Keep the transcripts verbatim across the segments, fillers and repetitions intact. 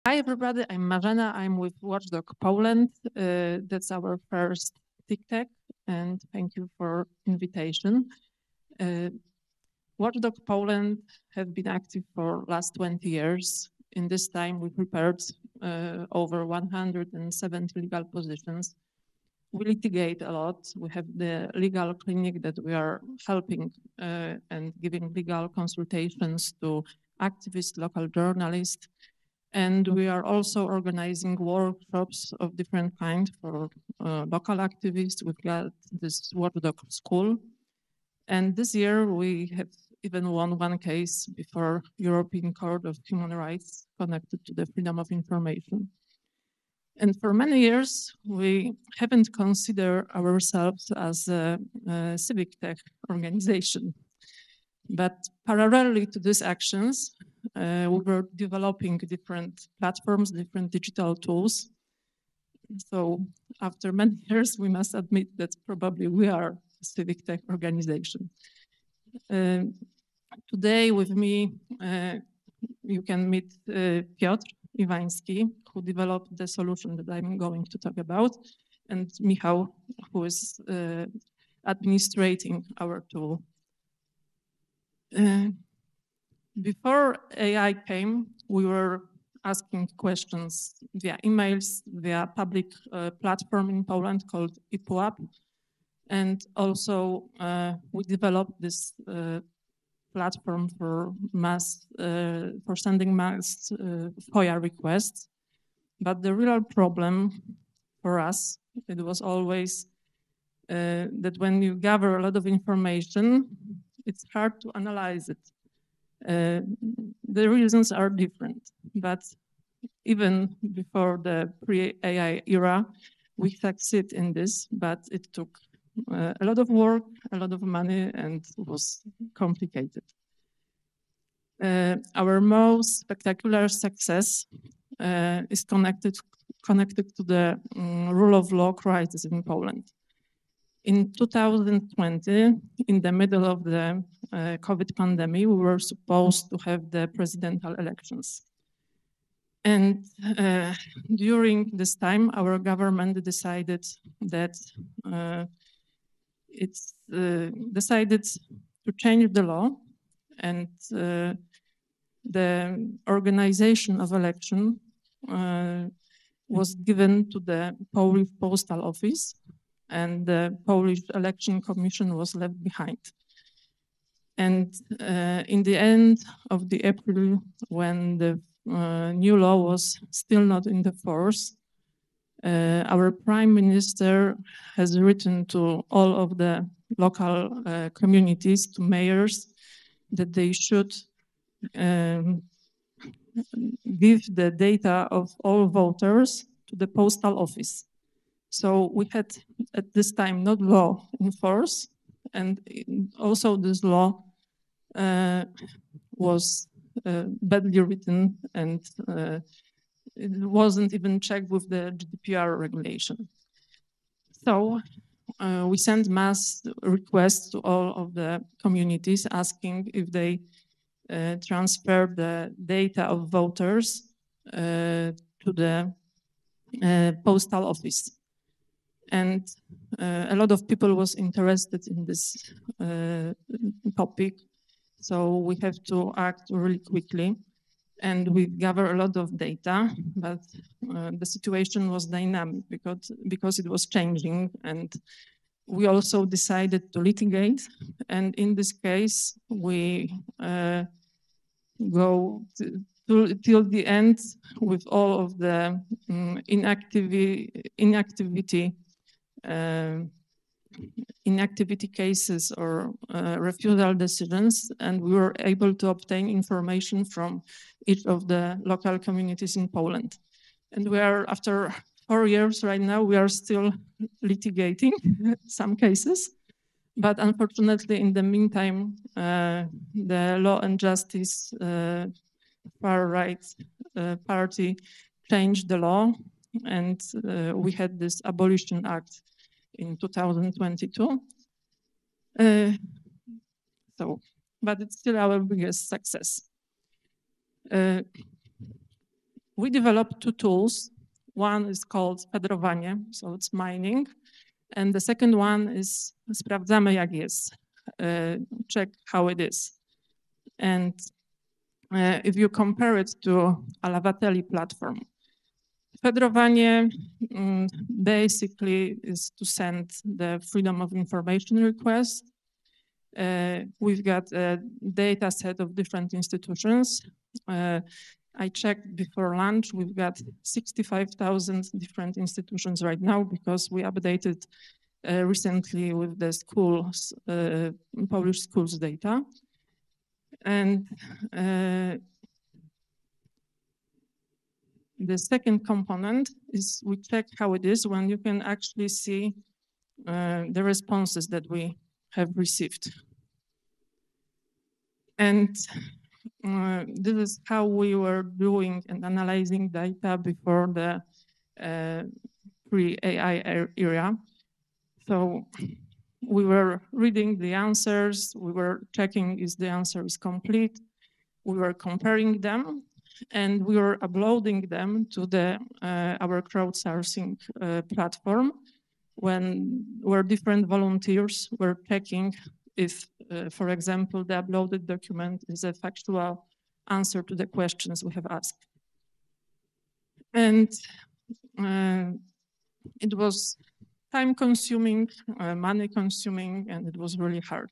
Hi, everybody. I'm Marzena. I'm with Watchdog Poland. Uh, that's our first TICTeC, and thank you for invitation. Uh, Watchdog Poland have been active for last twenty years. In this time, we prepared uh, over one hundred seventy legal positions. We litigate a lot. We have the legal clinic that we are helping uh, and giving legal consultations to activists, local journalists. And we are also organizing workshops of different kind for uh, local activists. We've got this Watchdog School. And this year we have even won one case before European Court of Human Rights connected to the freedom of information. And for many years, we haven't considered ourselves as a, a civic tech organization. But parallelly to these actions, uh, we were developing different platforms, different digital tools. So after many years, we must admit that probably we are a civic tech organization. Uh, today with me, uh, you can meet uh, Piotr Iwański, who developed the solution that I'm going to talk about, and Michał, who is uh, administrating our tool. Uh, before A I came, we were asking questions via emails, via public uh, platform in Poland called IPUAP. And also uh, we developed this uh, platform for mass, uh, for sending mass uh, FOIA requests. But the real problem for us, it was always uh, that when you gather a lot of information, it's hard to analyze it. Uh, the reasons are different, but even before the pre-A I era, we succeed in this, but it took uh, a lot of work, a lot of money, and was complicated. Uh, our most spectacular success uh, is connected connected to the um, rule of law crisis in Poland. In two thousand twenty, in the middle of the uh, COVID pandemic, we were supposed to have the presidential elections. And uh, during this time, our government decided that uh, it's uh, decided to change the law, and uh, the organization of election uh, was given to the Polish Postal Office, and the Polish Election Commission was left behind. And uh, in the end of the April, when the uh, new law was still not in the force, uh, our prime minister has written to all of the local uh, communities, to mayors, that they should um, give the data of all voters to the postal office. So we had at this time not law in force, and also this law uh, was uh, badly written, and uh, it wasn't even checked with the G D P R regulation. So uh, we sent mass requests to all of the communities asking if they uh, transfer the data of voters uh, to the uh, postal office. And uh, a lot of people was interested in this uh, topic. So we have to act really quickly. And we gather a lot of data, but uh, the situation was dynamic because, because it was changing. And we also decided to litigate. And in this case, we uh, go to, to, till the end with all of the um, inactivity, inactivity uh, inactivity cases or uh, refusal decisions, and we were able to obtain information from each of the local communities in Poland. And we are, after four years right now, we are still litigating some cases, but unfortunately in the meantime, uh, the Law and Justice uh, far-right uh, party changed the law, and uh, we had this Abolition Act in two thousand twenty-two. Uh, so, but it's still our biggest success. Uh, we developed two tools. One is called Fedrowanie, so it's mining. And the second one is Sprawdzamy jak jest, uh, check how it is. And uh, if you compare it to Alavateli platform, Fedrowanie um, basically is to send the Freedom of Information request. Uh, we've got a data set of different institutions. Uh, I checked before lunch, we've got sixty-five thousand different institutions right now because we updated uh, recently with the schools, uh, Polish schools data. And uh, the second component is we check how it is when you can actually see uh, the responses that we have received. And uh, this is how we were doing and analyzing data before the uh, pre-A I era. So we were reading the answers, we were checking if the answer is complete, we were comparing them, and we were uploading them to the uh, our crowdsourcing uh, platform when where different volunteers were checking if, uh, for example, the uploaded document is a factual answer to the questions we have asked. And uh, it was time-consuming, uh, money-consuming, and it was really hard.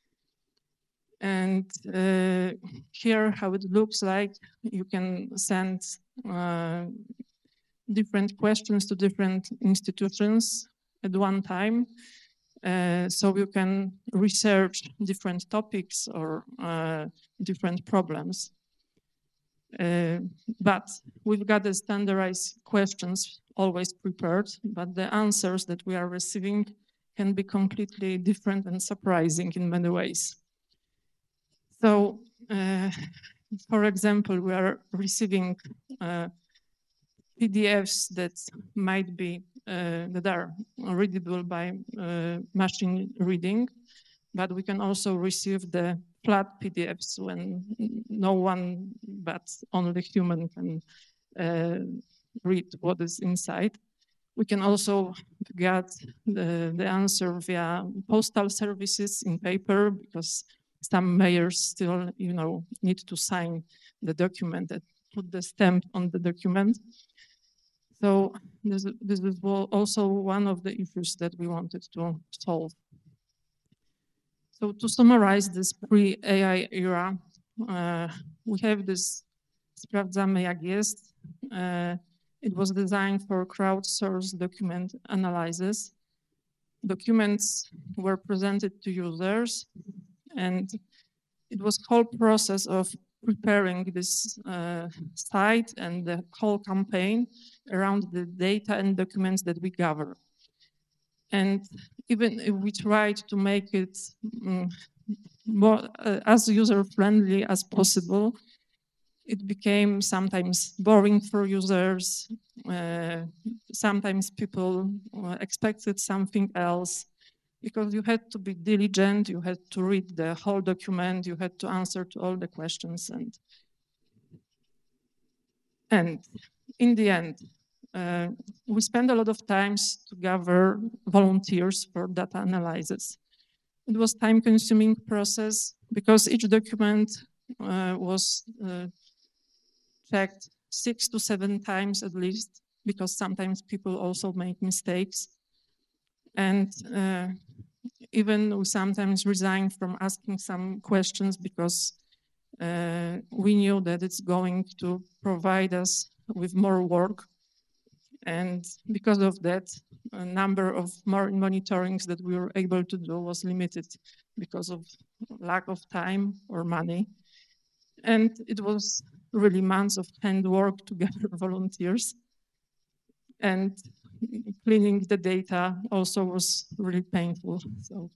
And uh, here, how it looks like, you can send uh, different questions to different institutions at one time. Uh, so you can research different topics or uh, different problems. Uh, but we've got the standardized questions always prepared, but the answers that we are receiving can be completely different and surprising in many ways. So, uh, for example, we are receiving uh, P D Fs that might be, uh, that are readable by uh, machine reading, but we can also receive the flat P D Fs when no one but only human can uh, read what is inside. We can also get the, the answer via postal services in paper because some mayors still, you know, need to sign the document and put the stamp on the document. So this, this is also one of the issues that we wanted to solve. So to summarize this pre-A I era, uh, we have this Sprawdzamy jak jest. Uh, it was designed for crowdsourced document analysis. Documents were presented to users, and it was whole process of preparing this uh, site and the whole campaign around the data and documents that we gather. And even if we tried to make it um, more uh, as user-friendly as possible, it became sometimes boring for users. Uh, sometimes people uh, expected something else because you had to be diligent, you had to read the whole document, you had to answer to all the questions. And, and in the end, uh, we spent a lot of time to gather volunteers for data analysis. It was time-consuming process because each document uh, was uh, checked six to seven times at least, because sometimes people also make mistakes. And uh, even we sometimes resigned from asking some questions because uh, we knew that it's going to provide us with more work. And because of that, a number of more monitorings that we were able to do was limited because of lack of time or money. And it was really months of handwork to gather volunteers. And cleaning the data also was really painful. So,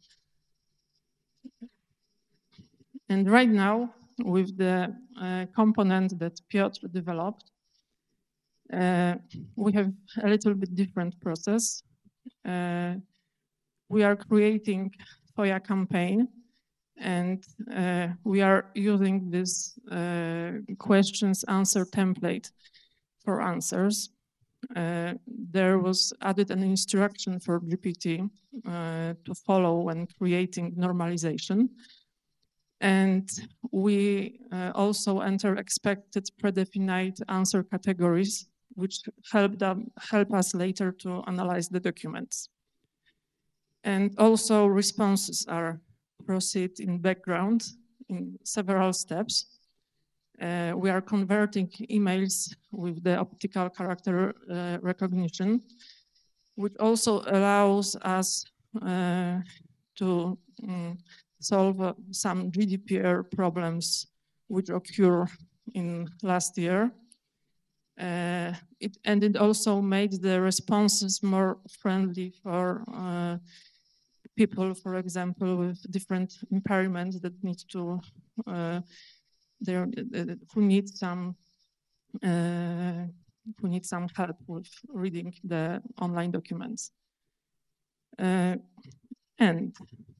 and right now, with the uh, component that Piotr developed, uh, we have a little bit different process. Uh, we are creating FOIA campaign, and uh, we are using this uh, questions answer template. for answers. Uh, there was added an instruction for G P T uh, to follow when creating normalization. And we uh, also enter expected predefined answer categories, which help, them, help us later to analyze the documents. And also responses are proceed in background in several steps. Uh, we are converting emails with the optical character uh, recognition, which also allows us uh, to um, solve uh, some G D P R problems which occur in last year. Uh, it, and it also made the responses more friendly for uh, people, for example, with different impairments that need to, uh, there, uh, who need some, uh, who need some help with reading the online documents. Uh, and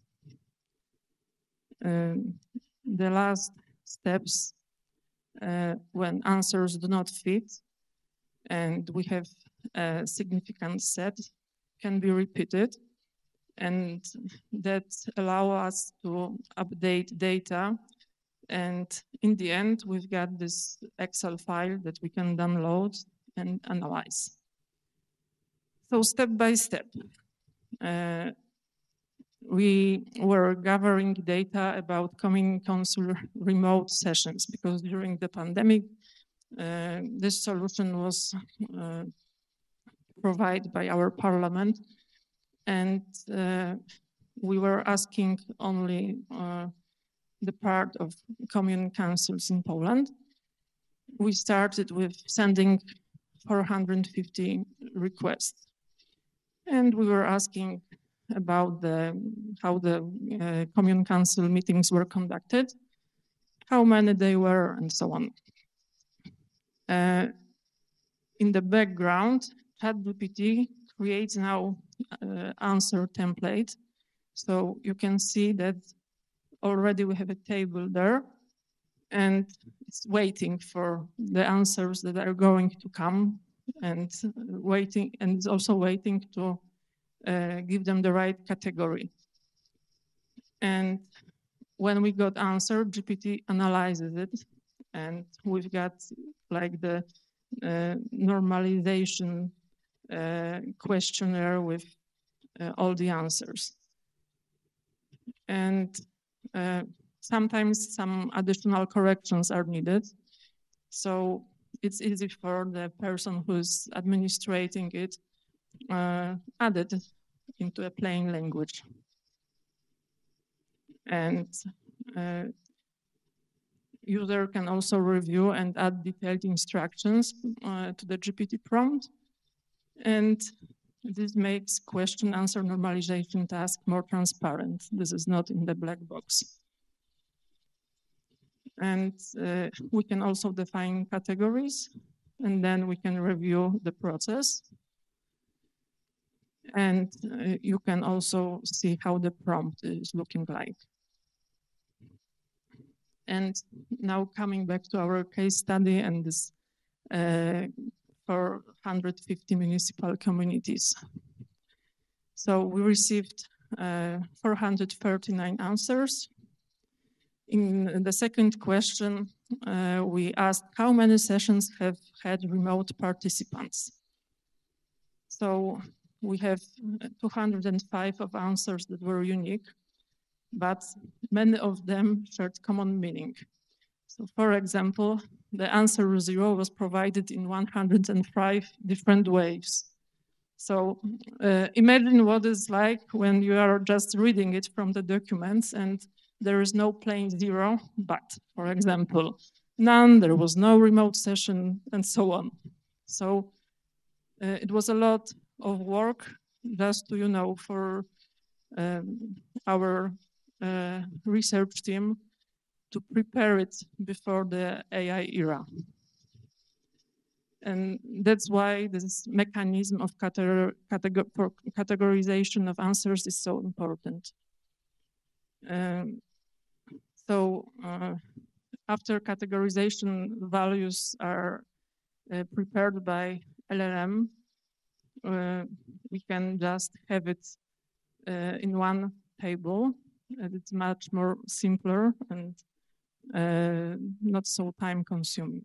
um, the last steps, uh, when answers do not fit and we have a significant set, can be repeated, and that allow us to update data. And in the end, we've got this Excel file that we can download and analyze. So step by step, uh, we were gathering data about Common Council remote sessions, because during the pandemic, uh, this solution was uh, provided by our parliament. And uh, we were asking only uh, the part of commune councils in Poland. We started with sending four hundred fifty requests. And we were asking about the, how the uh, commune council meetings were conducted, how many they were, and so on. Uh, in the background, ChatGPT creates now uh, answer template. So you can see that already we have a table there, and it's waiting for the answers that are going to come, and waiting, and it's also waiting to uh, give them the right category. And when we got answer, G P T analyzes it, and we've got like the uh, normalization uh, questionnaire with uh, all the answers. And uh, sometimes some additional corrections are needed. So it's easy for the person who's administrating it uh, add it into a plain language. And uh, user can also review and add detailed instructions uh, to the G P T prompt. And this makes question answer normalization task more transparent. This is not in the black box. And uh, we can also define categories, and then we can review the process. And uh, you can also see how the prompt is looking like. And now coming back to our case study and this uh, four hundred fifty municipal communities. So we received uh, four hundred thirty-nine answers. In the second question, uh, we asked how many sessions have had remote participants. So we have two hundred five of answers that were unique, but many of them shared common meaning. So for example, the answer zero was provided in one hundred five different ways. So uh, imagine what it's like when you are just reading it from the documents and there is no plain zero, but for example, none, there was no remote session, and so on. So uh, it was a lot of work just to, you know, for um, our uh, research team to prepare it before the A I era. And that's why this mechanism of categor categor categorization of answers is so important. Um, so uh, after categorization, values are uh, prepared by L L M, uh, we can just have it uh, in one table, and it's much more simpler and uh, not so time consuming.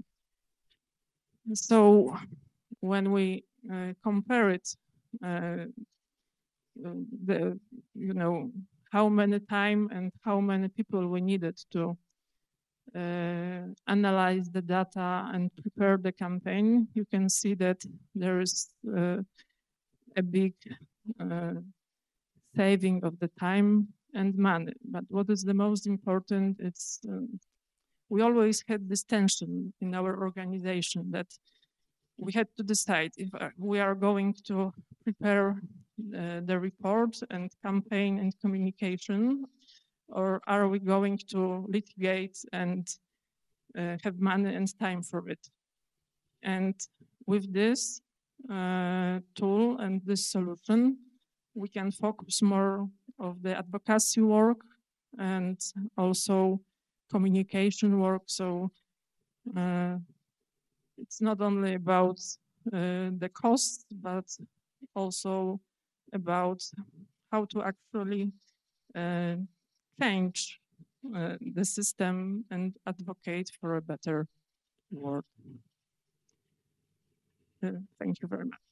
So when we uh, compare it, uh, the, you know, how many time and how many people we needed to uh, analyze the data and prepare the campaign, you can see that there is uh, a big uh, saving of the time and money. But what is the most important, it's um, we always had this tension in our organization that we had to decide if we are going to prepare uh, the report and campaign and communication, or are we going to litigate and uh, have money and time for it. And with this uh, tool and this solution, we can focus more of the advocacy work and also communication work. So uh, it's not only about uh, the cost, but also about how to actually uh, change uh, the system and advocate for a better world. Uh, thank you very much.